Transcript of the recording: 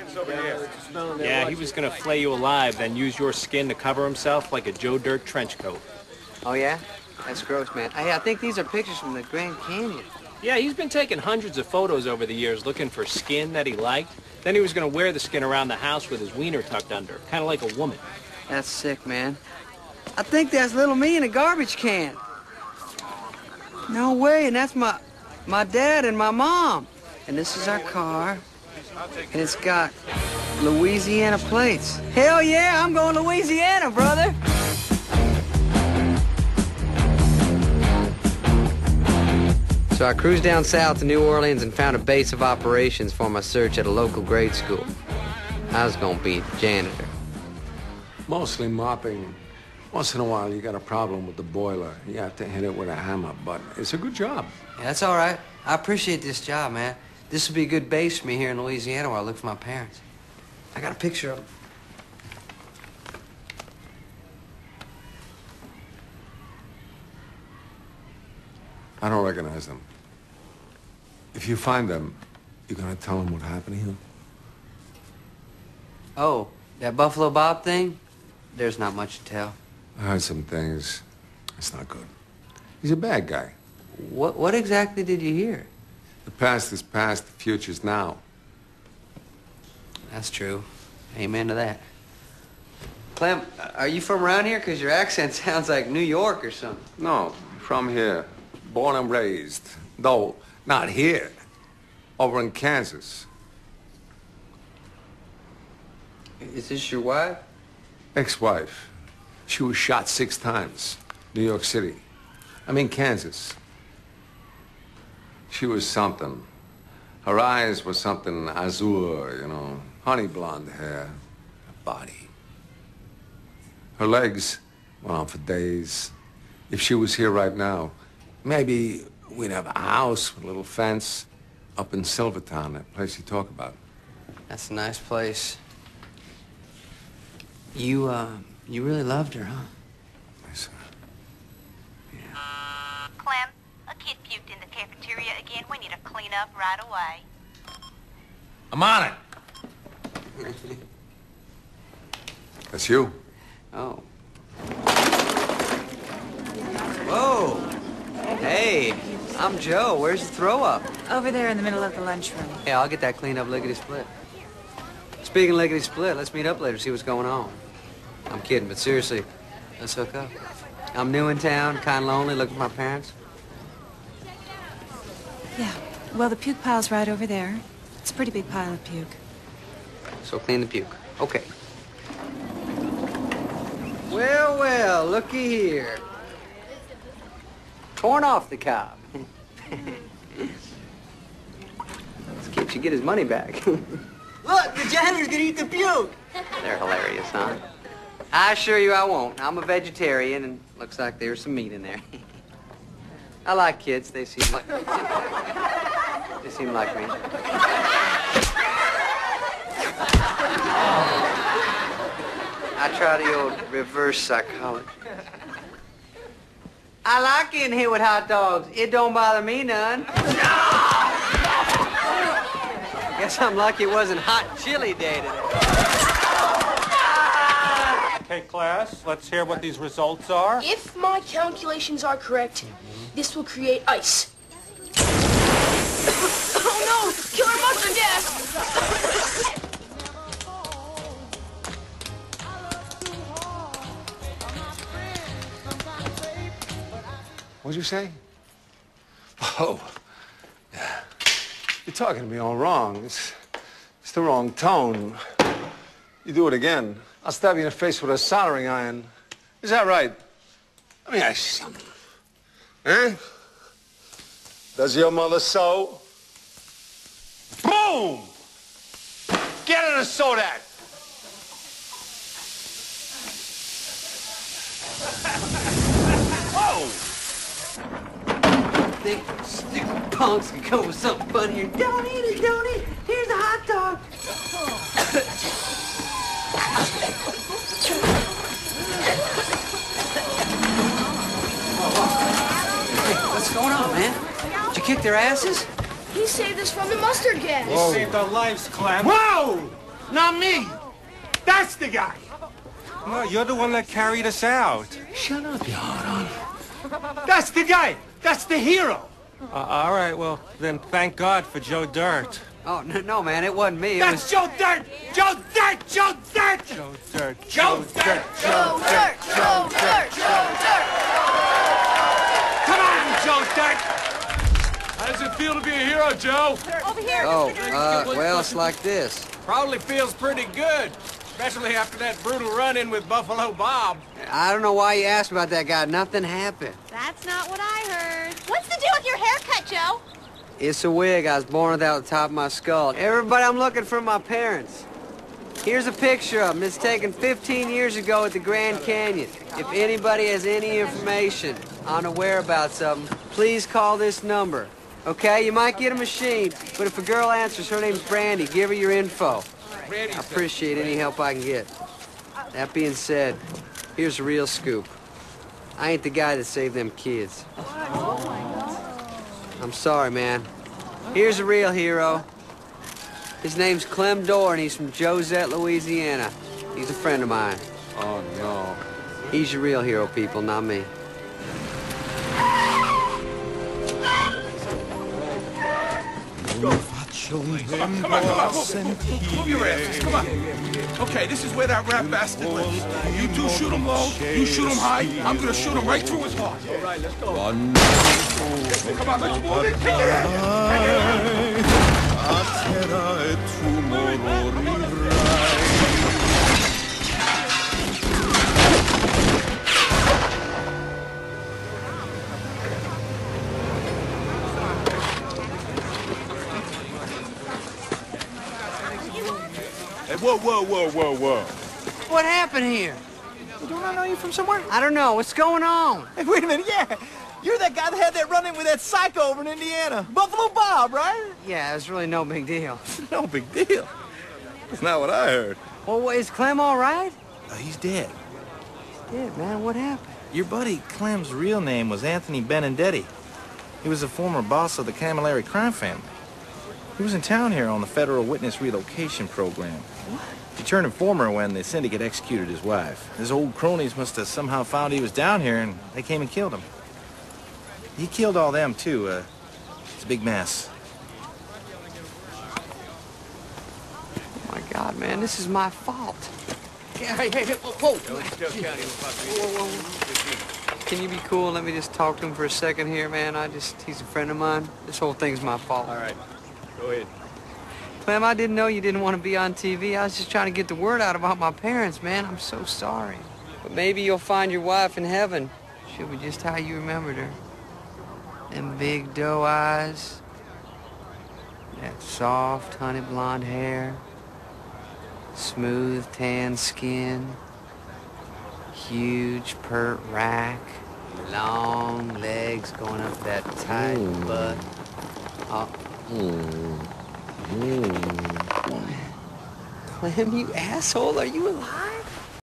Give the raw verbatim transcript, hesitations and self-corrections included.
Yeah, he was gonna flay you alive, then use your skin to cover himself like a Joe Dirt trench coat. Oh, yeah? That's gross, man. Hey, I think these are pictures from the Grand Canyon. Yeah, he's been taking hundreds of photos over the years looking for skin that he liked. Then he was gonna wear the skin around the house with his wiener tucked under, kind of like a woman. That's sick, man. I think that's little me in a garbage can. No way, and that's my, my dad and my mom. And this is our car, and it's got Louisiana plates. Hell yeah, I'm going to Louisiana, brother. So I cruised down south to New Orleans and found a base of operations for my search at a local grade school. I was gonna be janitor. Mostly mopping. Once in a while, you got a problem with the boiler. You have to hit it with a hammer, but it's a good job. Yeah, that's all right. I appreciate this job, man. This would be a good base for me here in Louisiana where I look for my parents. I got a picture of them. I don't recognize them. If you find them, you gonna tell them what happened to you? Oh, that Buffalo Bob thing? There's not much to tell. I heard some things. It's not good. He's a bad guy. What, what exactly did you hear? The past is past, the future's now. That's true. Amen to that. Clem, are you from around here? Because your accent sounds like New York or something. No, from here. Born and raised. Though, not here. Over in Kansas. Is this your wife? Ex-wife. She was shot six times. New York City. I mean, Kansas. She was something. Her eyes were something azure, you know. Honey blonde hair. Her body. Her legs went on for days. If she was here right now, maybe we'd have a house with a little fence up in Silvertown, that place you talk about. That's a nice place. You, uh, you really loved her, huh? Yes, sir. Yeah. Clem, a kid puked in the cafeteria again. We need to clean up right away. I'm on it. That's you? Oh. Whoa. Hey, I'm Joe. Where's the throw up? Over there in the middle of the lunchroom. Hey, I'll get that cleaned up lickety-split. Speaking of lickety-split, let's meet up later, see what's going on. I'm kidding, but seriously, let's hook up. I'm new in town, kind of lonely, looking for my parents. Yeah, well, the puke pile's right over there. It's a pretty big pile of puke. So clean the puke. Okay. Well, well, looky here. Torn off the cob. This kid should get his money back. Look, the janitor's gonna eat the puke. They're hilarious, huh? I assure you I won't. I'm a vegetarian, and looks like there's some meat in there. I like kids. They seem like... They seem like me. I try the old reverse psychology. I like getting hit with hot dogs. It don't bother me none. Guess I'm lucky it wasn't hot chili day today. Okay, class, let's hear what these results are. If my calculations are correct, this will create ice. Oh no! Killer mustard gas! What'd you say? Oh, yeah. You're talking to me all wrong. It's, it's the wrong tone. You do it again, I'll stab you in the face with a soldering iron. Is that right? Let me ask you something. Huh? Does your mother sew? Boom! Get her to sew that! Whoa! Think stupid punks can come with something funnier. Don't eat it, don't eat it. Here's a hot dog. Hey, what's going on, man? Did you kick their asses? He saved us from the mustard gas. You saved our lives, Clem. Whoa! Not me. That's the guy. No, you're the one that carried us out. Shut up, you hot That's the guy. That's the hero. Uh, all right, well, then thank God for Joe Dirt. Oh, no, no, man, it wasn't me. It That's was... Joe Dirt. Joe Dirt. Joe Dirt. Joe Dirt. Joe Dirt. Joe Dirt, Joe Dirt, Joe Dirt. Come on, Joe Dirt. How does it feel to be a hero, Joe? Over here. Oh, uh, well, it's like this. Probably feels pretty good, especially after that brutal run-in with Buffalo Bob. I don't know why you asked about that guy. Nothing happened. That's not what I heard. What's the deal with your haircut, Joe? It's a wig. I was born without the top of my skull. Everybody, I'm looking for my parents. Here's a picture of them. It's taken fifteen years ago at the Grand Canyon. If anybody has any information on the whereabouts of them, please call this number. Okay, you might get a machine, but if a girl answers, her name's Brandy, give her your info. I appreciate any help I can get. That being said, here's the real scoop. I ain't the guy that saved them kids. I'm sorry, man. Here's the real hero. His name's Clem Dorr, and he's from Josette, Louisiana. He's a friend of mine. Oh, no. He's your real hero, people, not me. Come on, come on, come on, move, move your asses, come on. Okay, this is where that rat bastard lives. You two shoot him low, you shoot him high, I'm gonna shoot him right through his heart. All right, let's go. One. Come on, let's move it. Kill Hey, whoa, whoa, whoa, whoa, whoa. What happened here? Don't I know you from somewhere? I don't know. What's going on? Hey, wait a minute, yeah. You're that guy that had that run-in with that psycho over in Indiana. Buffalo Bob, right? Yeah, it was really no big deal. No big deal. That's not what I heard. Well, what, is Clem all right? Uh, he's dead. He's dead, man. What happened? Your buddy Clem's real name was Anthony Benedetti. He was a former boss of the Camilleri crime family. He was in town here on the Federal Witness Relocation Program. What? He turned informer when the syndicate executed his wife. His old cronies must have somehow found he was down here, and they came and killed him. He killed all them, too. Uh, it's a big mess. Oh, my God, man. This is my fault. Yeah, hey, hey, hey, whoa, whoa. Can you be cool and let me just talk to him for a second here, man? I just, he's a friend of mine. This whole thing's my fault. All right, go ahead. Clem, I didn't know you didn't want to be on T V. I was just trying to get the word out about my parents, man. I'm so sorry. But maybe you'll find your wife in heaven. She'll be just how you remembered her. Them big doe eyes. That soft, honey blonde hair. Smooth, tan skin. Huge, pert rack. Long legs going up that tight mm. butt. Oh. Mm. Mm. Clem, you asshole, are you alive?